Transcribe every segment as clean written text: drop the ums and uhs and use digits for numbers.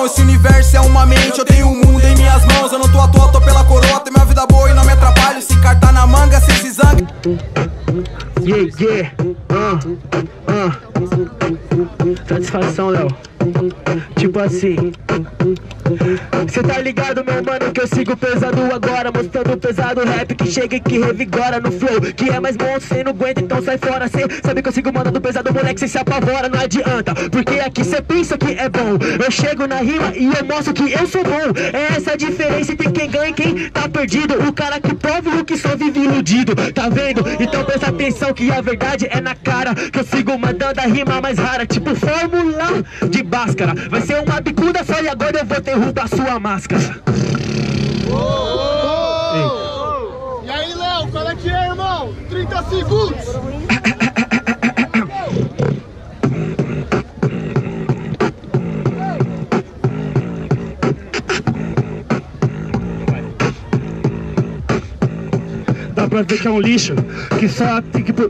esse universo é uma mente, eu tenho um mundo em minhas mãos. Eu não tô à toa, tô pela coroa, tenho minha vida boa e não me atrapalho. Se cartar na manga, cê se zanga. Satisfação, Léo. Tipo assim, cê tá ligado, meu mano, que eu sigo pesado agora, mostrando pesado rap que chega e que revigora no flow, que é mais monstro, cê não aguenta, então sai fora. Cê sabe que eu sigo mandando pesado, moleque, cê se apavora, não adianta, porque aqui cê pensa que é bom. Eu chego na rima e eu mostro que eu sou bom. É essa a diferença entre quem ganha e quem tá perdido. O cara que prova e o que só vive iludido, tá vendo? Então presta atenção que a verdade é na cara, que eu sigo mandando a rima mais rara, tipo fórmula de Bhaskara. Vai ser uma bicuda só e agora eu vou derrubar sua máscara. E aí, Léo, qual é que é, irmão? 30 segundos! Dá pra ver que é um lixo, que só tem que...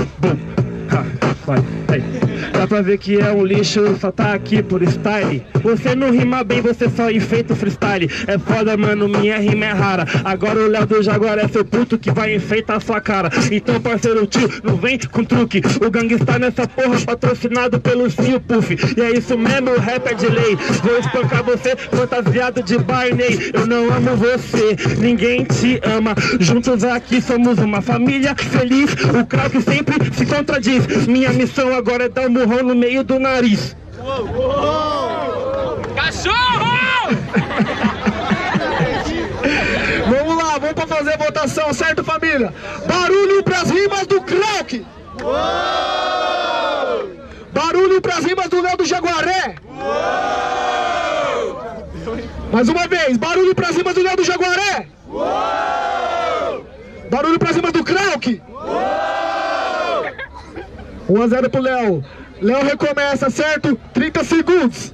Vai, aí. Dá pra ver que é um lixo, só tá aqui por style. Você não rima bem, você só enfeita o freestyle. É foda, mano, minha rima é rara. Agora o Léo do Jaguaré é seu puto que vai enfeitar a sua cara. Então, parceiro, tio, não vem com truque. O gangsta nessa porra, patrocinado pelo Sil Puff. E é isso mesmo, o rap é de lei. Vou espancar você, fantasiado de Barney. Eu não amo você, ninguém te ama. Juntos aqui somos uma família feliz. O Krauk sempre se contradiz. Minha missão agora é dar um murrão no meio do nariz. Cachorro! Vamos lá, vamos pra fazer a votação, certo, família? Barulho pras rimas do Krauk! Barulho pras rimas do Léo do Jaguaré! Mais uma vez, barulho pras rimas do Léo do Jaguaré! Barulho pras rimas do Krauk! 1-0 pro Léo. Léo recomeça, certo? 30 segundos.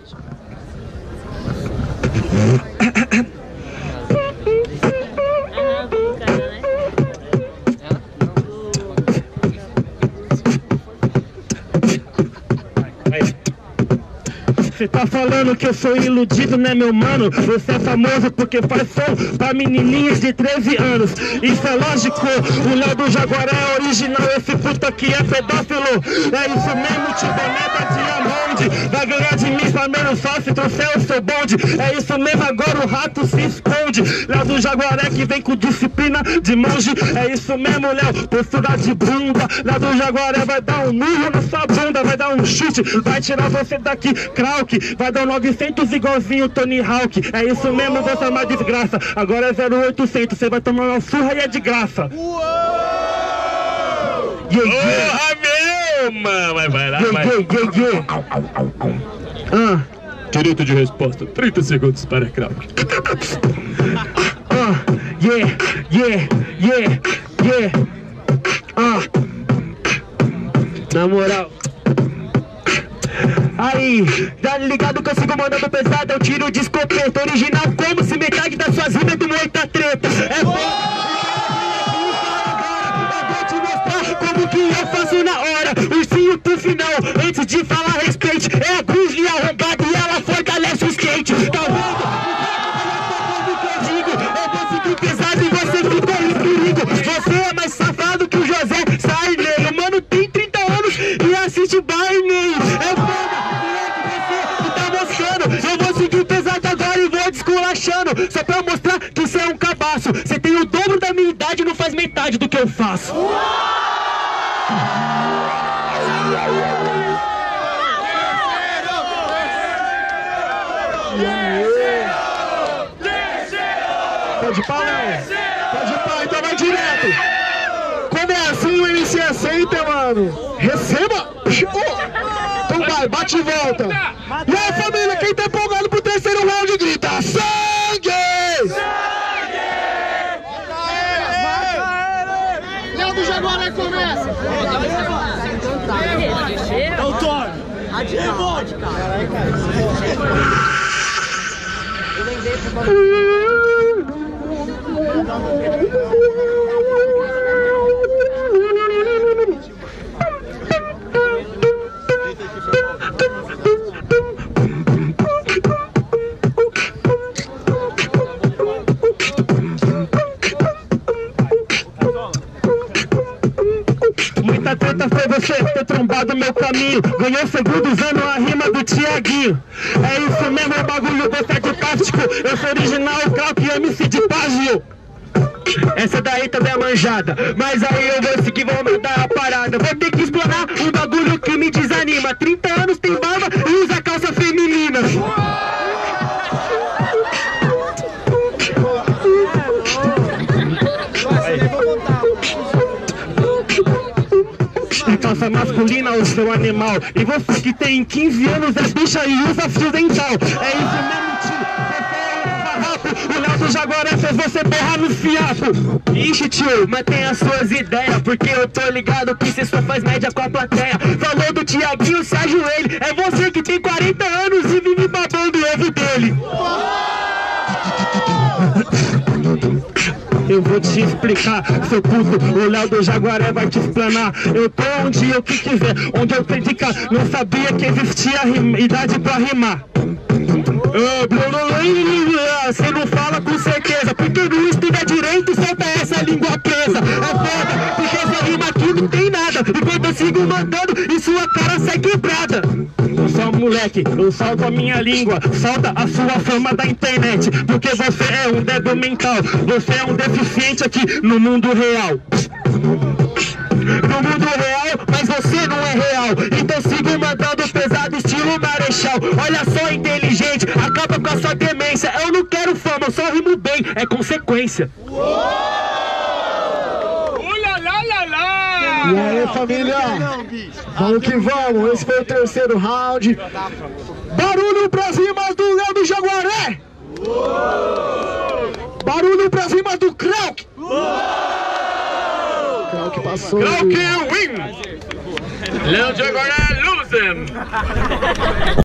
Você tá falando que eu sou iludido, né, meu mano? Você é famoso porque faz som pra menininhas de 13 anos. Isso é lógico, o Léo do Jaguaré é original, esse puto aqui é pedófilo. É isso mesmo, tio Boneta Diamond. Vai ganhar de mim, Flamengo só se trouxer o seu bonde. É isso mesmo, agora o rato se esconde. Léo do Jaguaré que vem com disciplina de monge. É isso mesmo, Léo, postura de bunda. Léo do Jaguaré vai dar um murro na sua bunda, vai dar um chute, vai tirar você daqui, Krauk. Vai dar 900 igualzinho Tony Hawk. É isso mesmo, você é uma desgraça. Agora é 0800, você vai tomar uma surra e é de graça. Meu, mano, vai lá, vai. Direito de resposta, 30 segundos para Krauk. Na moral. Aí, tá ligado que eu sigo mandando pesado, eu tiro de escopeta. Original como se metade das suas rimas é do muita treta. É bom. Eu vou te mostrar como que eu faço na hora. Ursinho pro final, antes de falar respeite. É a Grizzly arrombada e ela fortalece o skate. Tá vendo? Eu digo, eu vou seguir pesado e você fica em perigo. Você é mais safado que o José Sarney. O mano tem 30 anos e assiste Barney. É foda. Eu vou seguir pesado agora e vou desculachando. Só pra mostrar que você é um cabaço. Você tem o dobro da minha idade e não faz metade do que eu faço. Pode ir pá, Léo? Pode ir pá, então vai direto. Quando é assim, o MC aceita, mano. Receba! Então vai, bate e volta. E aí, família, quem tá empolgado pro terceiro round, grita sangue! Léo do Jaguaré começa! É o Tony! Radical. trombar do meu caminho. Ganhou segundo usando a rima do Tiaguinho. É isso mesmo, é bagulho do certo tático. Eu sou original, Krauk, MC de Pagio. Essa daí também é manjada, mas aí eu vou seguir, vou mandar a parada. Vou ter que explorar um bagulho que me desanima. 30 anos, tem barba e usa calça feminina. Calça masculina, o seu animal. E você que tem 15 anos é bicha e usa fio dental. É isso mesmo, tio. Você é um farrapo. O Léo do Jaguaré fez você borrar no fiapo. Ixi, tio, mantém as suas ideias, porque eu tô ligado que você só faz média com a plateia. Falou do Tiaguinho, se ajoelhe. É você que tem 40 anos e vive babando o ovo dele. Eu vou te explicar, seu puto, o Léo do Jaguaré vai te explanar. Eu tô onde eu que quiser, onde eu sei ficar. Não sabia que existia idade pra rimar. Você não fala com certeza, porque não estuda direito e solta essa língua presa. É foda, porque essa rima aqui não tem nada. Enquanto eu sigo mandando e sua cara sai quebrada. Só moleque, eu solto a minha língua, solta a sua fama da internet. Porque você é um débil mental, você é um deficiente aqui no mundo real. No mundo real, mas você não é real. Então sigo mandando pesado estilo Marechal. Olha só, inteligente, acaba com a sua demência. Eu não quero fama, eu só rimo bem, é consequência. E aí, família? Vamos que vamos, esse foi o terceiro round. Barulho pras rimas do Léo do Jaguaré. Barulho pras rimas do Krauk. Krauk passou. Krauk win! Léo Jaguaré losing!